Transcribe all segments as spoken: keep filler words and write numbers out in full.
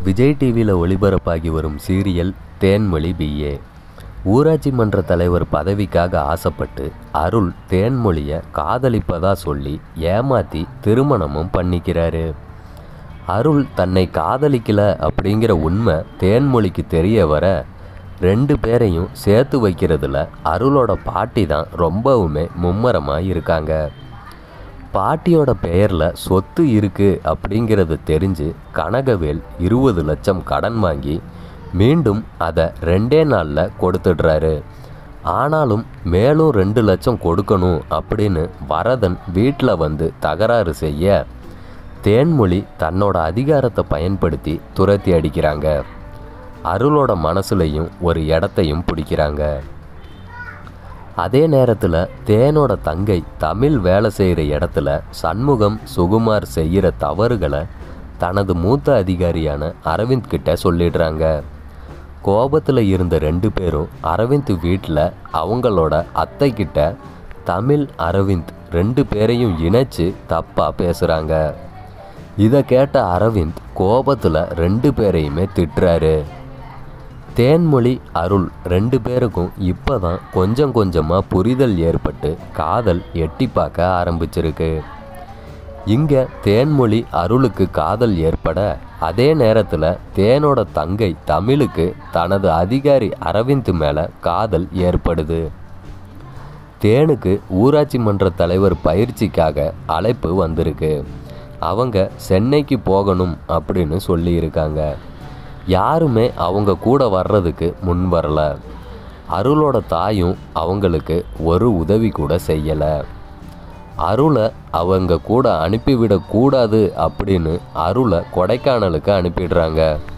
விஜய் டிவியில் ஒளிபரப்பாகி வரும் serial Thenmozhi BA. ஊராட்சி மன்ற தலைவர் பதவிக்காக ஆசைப்பட்டு அருள் தேன்மொழியை காதலிப்பதா சொல்லி ஏமாற்றி திருமணமும் பண்ணிக்கிறாரு. அருள் தன்னை காதலிக்கல அப்படிங்கிற உண்மை தேன்மொழிக்கு தெரிய வர ரெண்டு பேரையும் சேர்த்து வைக்கிறதுல அருளோட பாட்டி தான் ரொம்பவுமே மும்மரமாக இருக்காங்க. பாட்டியோட பெயரில் சொத்து இருக்குது அப்படிங்கிறது தெரிஞ்சு கனகவேல் இருபது லட்சம் கடன் வாங்கி மீண்டும் அதை ரெண்டே நாளில் கொடுத்துடுறாரு. ஆனாலும் மேலும் ரெண்டு லட்சம் கொடுக்கணும் அப்படின்னு வரதன் வீட்டில் வந்து தகராறு செய்ய தேன்மொழி தன்னோட அதிகாரத்தை பயன்படுத்தி துரத்தி அடிக்கிறாங்க. அருளோட மனசுலையும் ஒரு இடத்தையும் பிடிக்கிறாங்க. அதே நேரத்தில் தேனோட தங்கை தமிழ் வேலை செய்கிற இடத்துல சண்முகம் சுகுமார் செய்கிற தவறுகளை தனது மூத்த அதிகாரியான அரவிந்த் கிட்ட சொல்லிடுறாங்க. கோபத்தில் இருந்த ரெண்டு பேரும் அரவிந்த் வீட்டில் அவங்களோட அத்தை கிட்ட தமிழ் அரவிந்த் ரெண்டு பேரையும் இணைச்சு தப்பாக பேசுகிறாங்க. இதை கேட்ட அரவிந்த் கோபத்தில் ரெண்டு பேரையுமே திட்டுறாரு. தேன்மொழி அருள் ரெண்டு பேருக்கும் இப்போ தான் கொஞ்சம் கொஞ்சமாக புரிதல் ஏற்பட்டு காதல் எட்டி பார்க்க ஆரம்பிச்சிருக்கு. இங்கே தேன்மொழி அருளுக்கு காதல் ஏற்பட அதே நேரத்தில் தேனோட தங்கை தமிழுக்கு தனது அதிகாரி அரவிந்த் மேலே காதல் ஏற்படுது. தேனுக்கு ஊராட்சி மன்ற தலைவர் பயிற்சிக்காக அழைப்பு வந்திருக்கு. அவங்க சென்னைக்கு போகணும் அப்படின்னு சொல்லியிருக்காங்க. யாருமே அவங்க கூட வர்றதுக்கு முன் வரல. அருளோட தாயும் அவங்களுக்கு ஒரு உதவி கூட செய்யலை. அருளை அவங்க கூட அனுப்பிவிடக்கூடாது அப்படின்னு அருளை கொடைக்கானலுக்கு அனுப்பிடுறாங்க.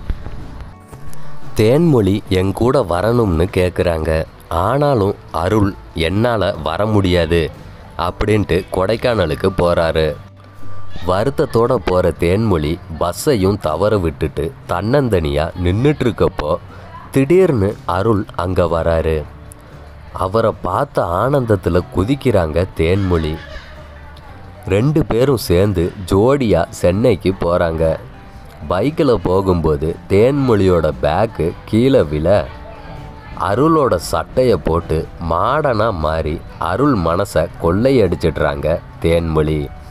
தேன்மொழி என் கூட வரணும்னு கேட்குறாங்க. ஆனாலும் அருள் என்னால் வர முடியாது அப்படின்ட்டு கொடைக்கானலுக்கு போகிறாரு. வருத்தத்தோடு போகிற தேன்மொழி பஸ்ஸையும் தவற விட்டுட்டு தன்னந்தனியாக நின்றுட்டுருக்கப்போ திடீர்னு அருள் அங்கே வராரு. அவரை பார்த்த ஆனந்தத்தில் குதிக்கிறாங்க தேன்மொழி. ரெண்டு பேரும் சேர்ந்து ஜோடியாக சென்னைக்கு போகிறாங்க. பைக்கில் போகும்போது தேன்மொழியோட பேக்கு கீழே விழ அருளோட சட்டையை போட்டு மாடனாக மாறி அருள் மனசை கொள்ளையடிச்சிடுறாங்க தேன்மொழி.